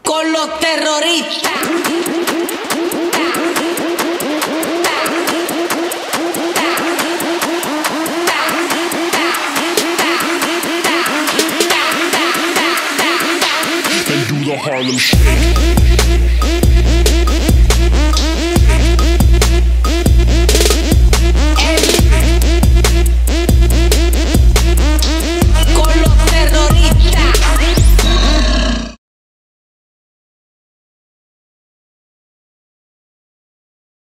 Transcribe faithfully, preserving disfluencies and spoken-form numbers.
con los terroristas. And do the Harlem Shake.